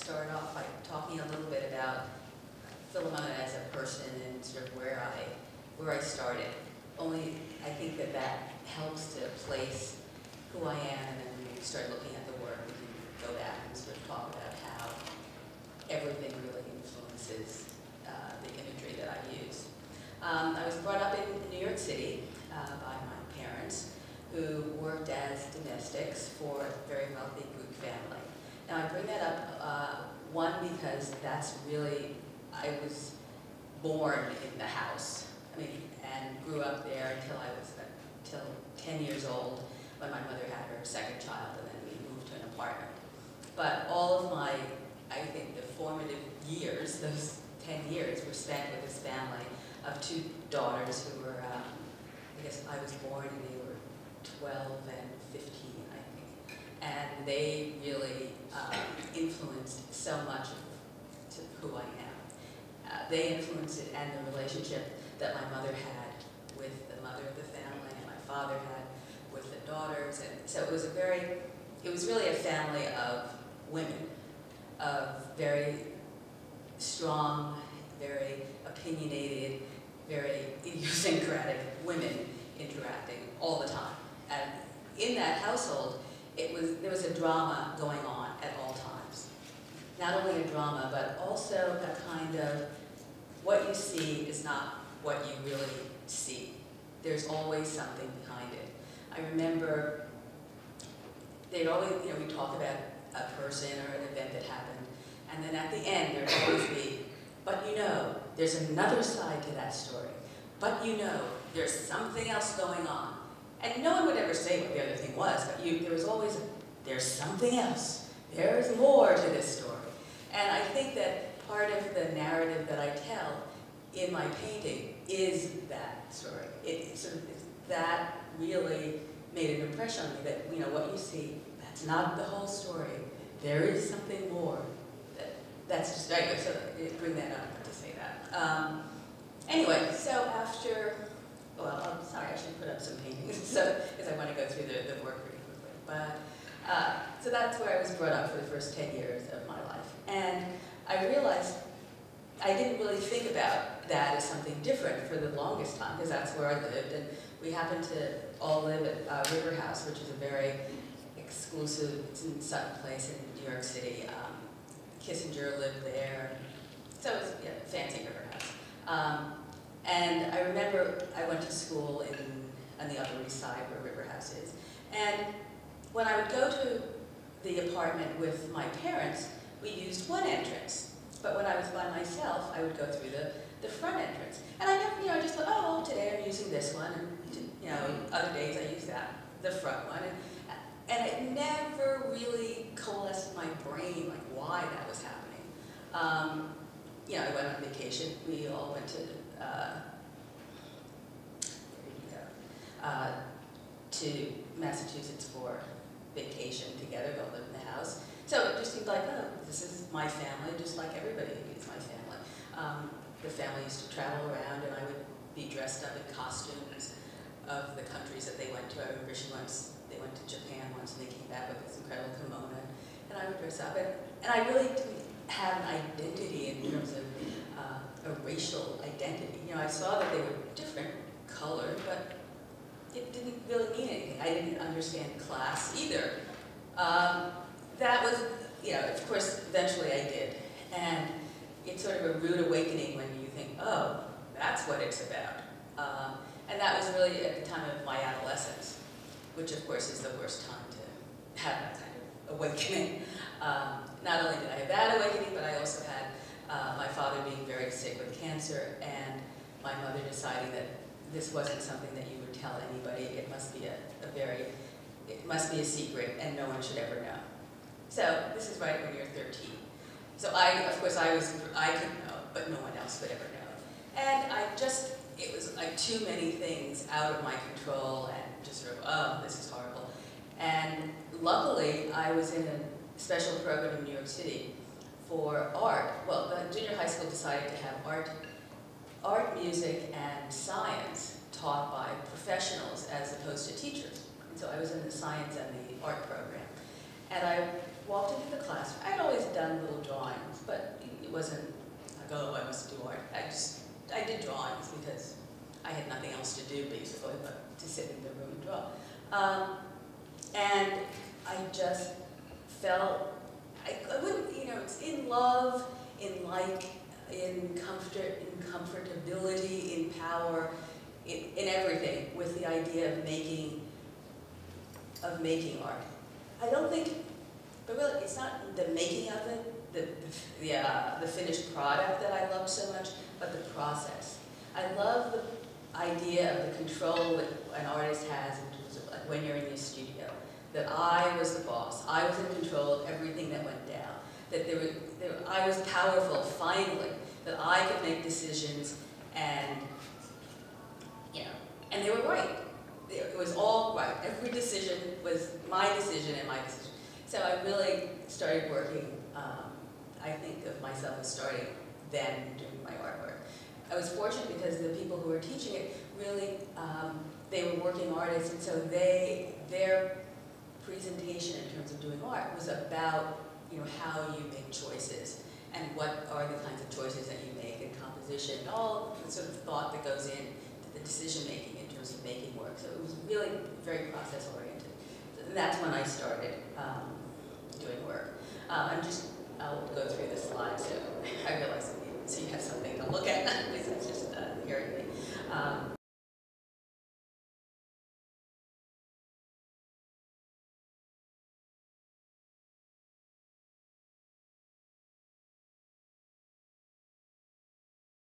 start off by talking a little bit about Philemona as a person and sort of where I started. Only I think that that helps to place who I am, and then when we start looking at the work, we can go back and sort of talk about how everything really influences the imagery that I use. I was brought up in New York City by my parents, who worked as domestics for a very wealthy Greek family. Now I bring that up, one, because that's really, I was born in the house, and grew up there until 10 years old, when my mother had her second child, and then we moved to an apartment. But all of my, I think, the formative years, those 10 years, were spent with this family of two daughters who were, I guess I was born and they were 12 and 15, I think. And they really influenced so much of who I am. They influenced it, and the relationship that my mother had with the mother of the family and my father had with the daughters. And so it was really a family of women, of very strong, very opinionated, very idiosyncratic women interacting all the time. And in that household, there was a drama going on at all times. Not only a drama, but also a kind of, what you see is not what you really see. There's always something behind it. I remember they'd always, we talk about a person or an event that happened, and then at the end there'd always be, but there's another side to that story. But there's something else going on. And no one would ever say what the other thing was, but there was always, there's something else. There's more to this story. And I think that part of the narrative that I tell in my painting is that story. That really made an impression on me, that what you see, that's not the whole story. There is something more. That's just right. So bring that up to say that. Anyway, so after, well, I'm sorry, I should put up some paintings, because I want to go through the work pretty quickly. But so that's where I was brought up for the first 10 years of my life, and I realized I didn't really think about that as something different for the longest time, because that's where I lived, and we happened to all live at River House, which is a very exclusive, it's in Sutton Place in New York City. Kissinger lived there, so it was a fancy River House. And I remember I went to school on the Upper East Side, where River House is, and when I would go to the apartment with my parents, we used one entrance. But when I was by myself, I would go through the front entrance. And I never, I just thought, oh, today I'm using this one, and other days I use the front one. And it never really coalesced in my brain, like, why that was happening. I went on vacation. We all went to Massachusetts for vacation together. We all lived in the house. So it just seemed like, oh, this is my family, just like everybody is my family. The family used to travel around, and I would be dressed up in costumes of the countries that they went to. I remember they went to Japan once, and they came back with this incredible kimono, and I would dress up. And I really didn't have an identity in terms of a racial identity. I saw that they were different colored, but it didn't really mean anything. I didn't understand class either. That was, of course, eventually I did. And it's sort of a rude awakening when you think, oh, that's what it's about. And that was really at the time of my adolescence, which of course is the worst time to have that kind of awakening. Not only did I have that awakening, but I also had my father being very sick with cancer, and my mother deciding that this wasn't something that you would tell anybody. It must be it must be a secret, and no one should ever know. So this is right when you're 13. So of course I couldn't know, but no one else would ever know. And it was like too many things out of my control, and just sort of, oh, this is horrible. And luckily, I was in a special program in New York City for art. Well, the junior high school decided to have art, music, and science taught by professionals as opposed to teachers. And so I was in the science and the art program. And I walked into the classroom. I'd always done done little drawings, but it wasn't like, oh, I must do art. I did drawings because I had nothing else to do, basically, but to sit in the room and draw. And I just felt, I wouldn't, you know, it's in love, in like, in comfort, in comfortability, in power, in everything, with the idea of making art. I don't think, but really, it's not the making of it, the finished product that I love so much, but the process. I love the idea of the control that an artist has in terms of, like, when you're in your studio, that I was the boss, I was in control of everything that went down, that I was powerful, finally, that I could make decisions, and, you know, and they were right. It was all right. Every decision was my decision and my decision. So I really started working, I think of myself as starting then doing my artwork. I was fortunate because the people who were teaching it really, they were working artists, and so their presentation in terms of doing art was about, you know, how you make choices and what are the kinds of choices that you make in composition, all the sort of thought that goes into the decision making in terms of making work. So it was really very process oriented. And that's when I started doing work. I'll go through the slides so I realize so you have something to look at because it's just hearing me.